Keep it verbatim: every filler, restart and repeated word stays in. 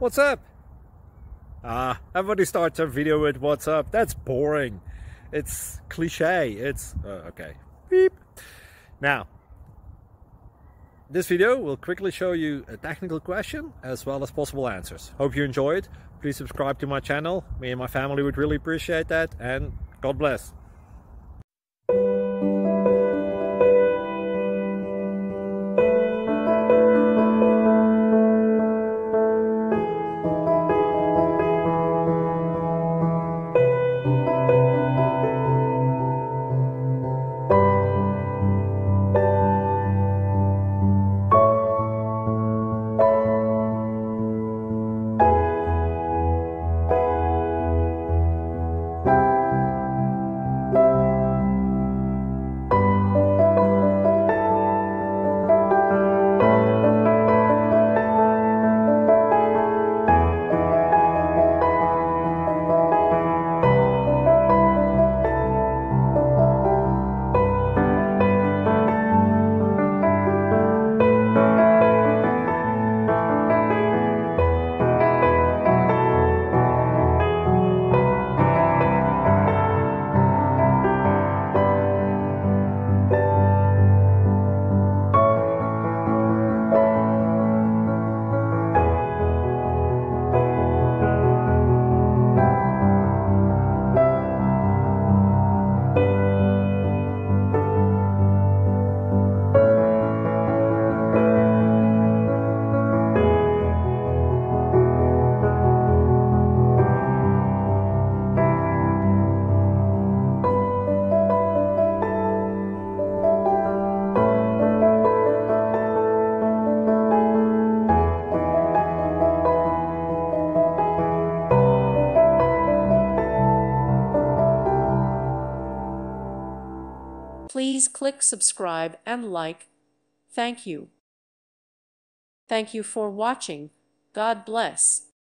What's up? Ah, everybody starts their video with what's up. That's boring. It's cliche. It's, uh, okay. Beep. Now, this video will quickly show you a technical question as well as possible answers. Hope you enjoyed. Please subscribe to my channel. Me and my family would really appreciate that, and God bless. Please click subscribe and like. Thank you. Thank you for watching. God bless.